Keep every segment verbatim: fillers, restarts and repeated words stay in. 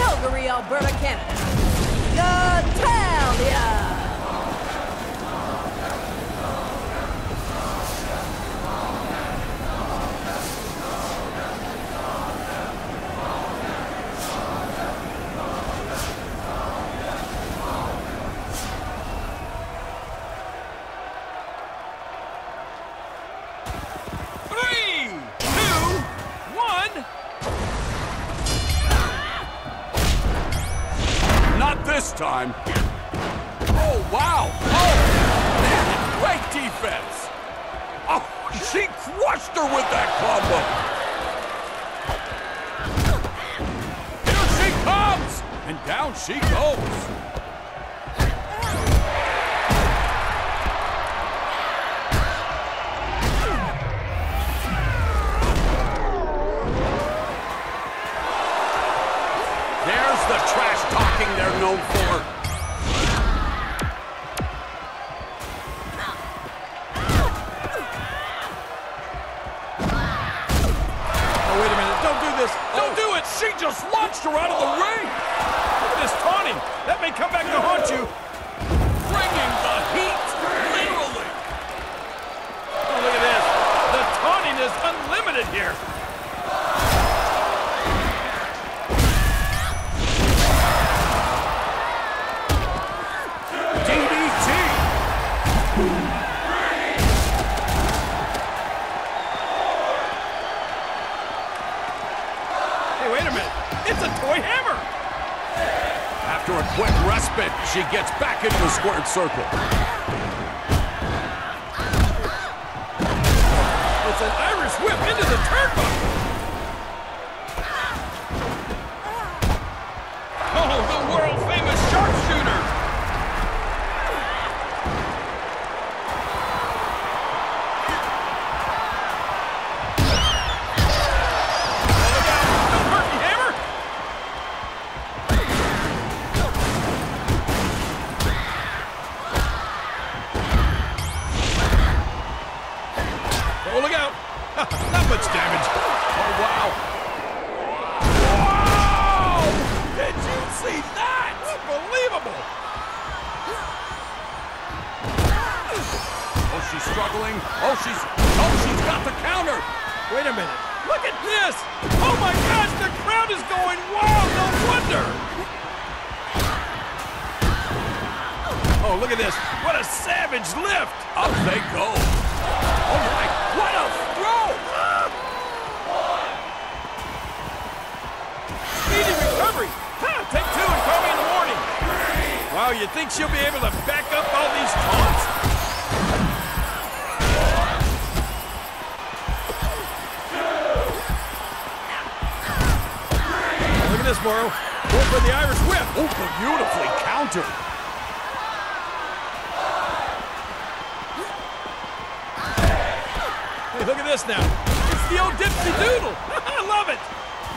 Calgary, Alberta, Canada, Natalya! This time. Oh, wow. Oh, man, great defense. Oh, she crushed her with that combo. Here she comes. And down she goes. There's the trash talking they're known for. Oh, wait a minute. Don't do this. Don't Oh, do it. she just launched her out of the ring. Look at this taunting. That may come back to haunt you. Bringing the heat, literally. Oh, look at this. The taunting is unlimited here. D D T. Hey, wait a minute. It's a toy hammer. After a quick respite, she gets back into the squared circle. It's an Irish whip into the turnbuckle. Oh, the world-famous sharpshooter. Oh, look out! Not much damage. Oh, wow. Wow! Did you see that? Unbelievable! Oh, she's struggling. Oh, she's... Oh, she's got the counter. Wait a minute. Look at this! Oh my gosh, the crowd is going wild! No wonder! Oh, look at this. What a savage lift! Up they go. Oh, my. What a throw! Speedy recovery! Huh, take two and call me in the morning! Wow, you think she'll be able to back up all these taunts? Look at this, Morrow. Go for the Irish whip. Oh, beautifully countered. Hey, look at this now. It's the old dipsy doodle. I love it.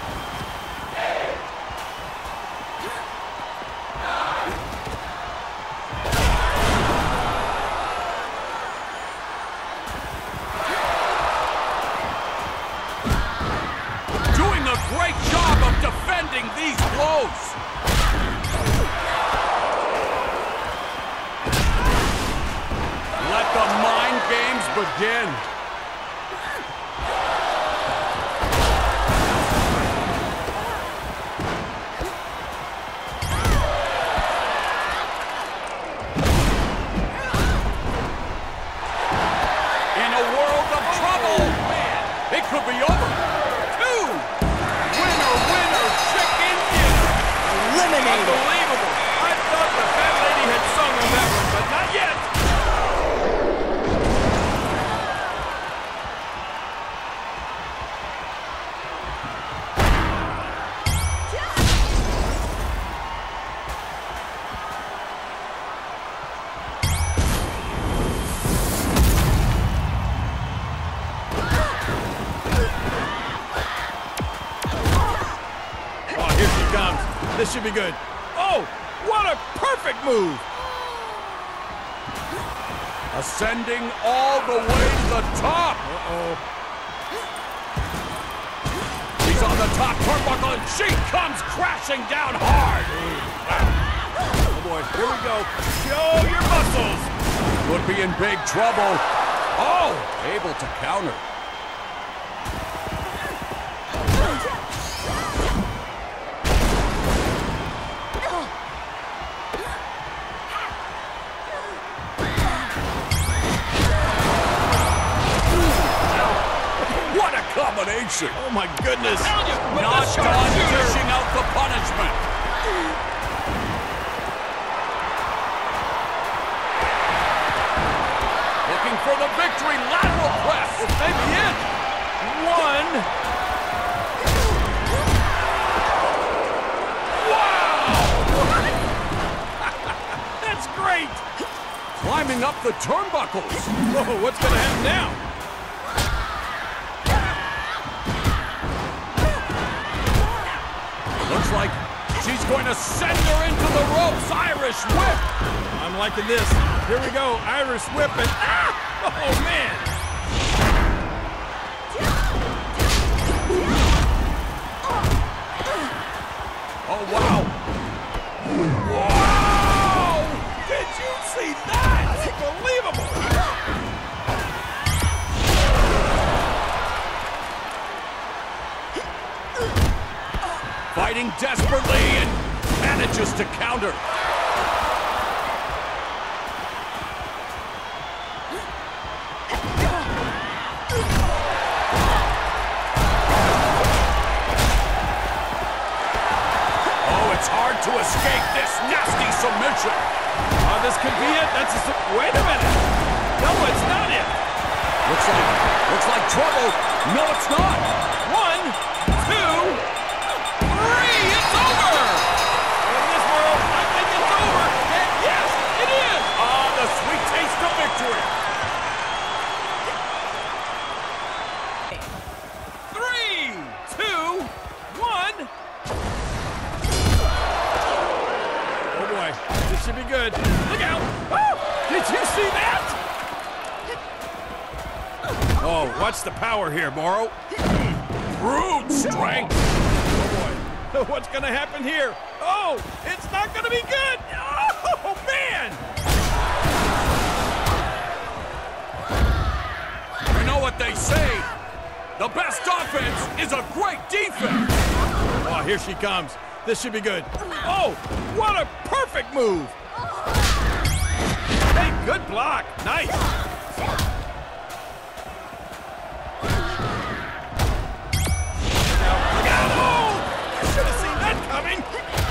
Doing a great job of defending these blows. Let the mind games begin. It could be over. Two. Winner, winner, chicken dinner. Eliminated. Unbelievable. I thought the fat lady had sung on that one, but not yet. This should be good. Oh, what a perfect move! Ascending all the way to the top. Uh-oh. He's on the top turnbuckle, and she comes crashing down hard. Oh boy, here we go. Show your muscles. Could be in big trouble. Oh, able to counter. What a combination. Oh my goodness. Not done dishing out the punishment. Looking for the victory, lateral press. This may be it. One. Wow! That's great. Climbing up the turnbuckles. Whoa, what's going to happen now? Looks like she's going to send her into the ropes. Irish whip. I'm liking this. Here we go. Irish whip and ah! Oh man. Oh wow. Wow! Did you see that? Unbelievable. Fighting desperately and manages to counter. Oh, it's hard to escape this nasty submission. Oh, this could be it. That's a... Wait a minute. No, it's not it. Looks like, looks like trouble. No, it's not. One, two, three. It's over. In this world, I think it's over. And yes, it is. Ah, the sweet taste of victory. Three, two, one. Oh boy, this should be good. Look out. Oh, did you see that? Oh, what's the power here, Morrow? Brute strength. Oh boy, what's gonna happen here? Oh, it's not gonna be good. Oh man! You know what they say? The best offense is a great defense. Oh, here she comes. This should be good. Oh, what a perfect move! Hey, good block. Nice. Should have seen that coming.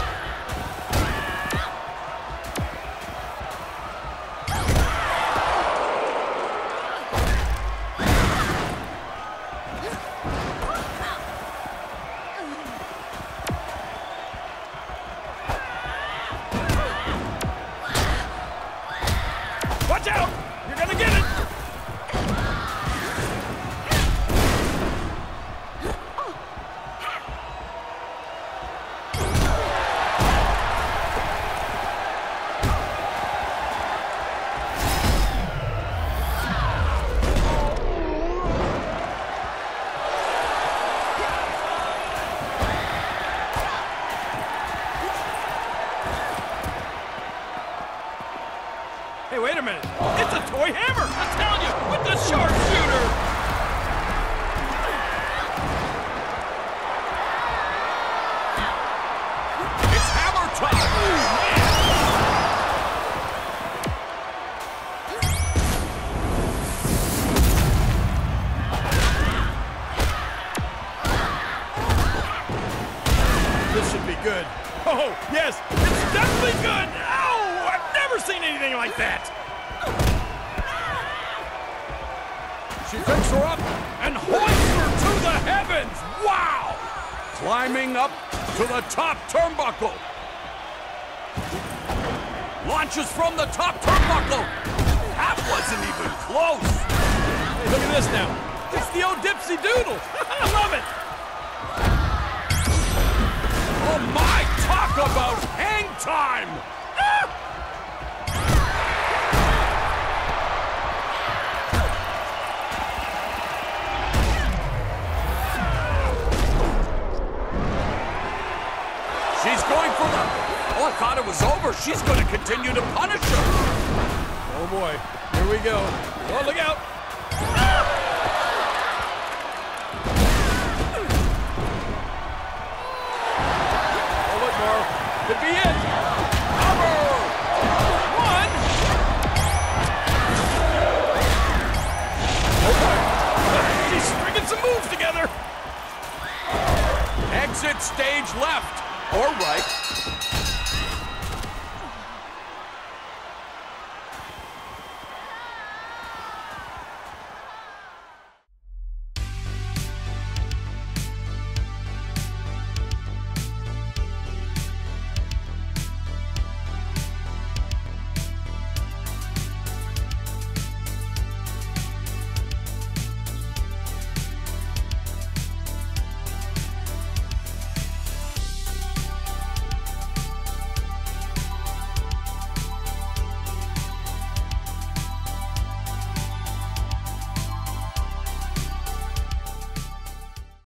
Watch out! You're gonna get it. Hey, wait a minute. It's a toy hammer! Natalya with the sharpshooter! It's hammer time. This should be good. Oh, yes, it's definitely good! Ow! I've never seen anything like that! She picks her up and hoists her to the heavens. Wow! Climbing up to the top turnbuckle. Launches from the top turnbuckle. That wasn't even close. Hey, look at this now. It's the old Dipsy Doodle. I love it. Oh my, talk about hang time! Ah! She's going for the... Oh, I thought it was over. She's going to continue to punish her. Oh, boy. Here we go. Oh, look out. Oh, look, Marv. Could be it. Cover. One. Oh, boy. She's stringing some moves together. Exit stage left or right.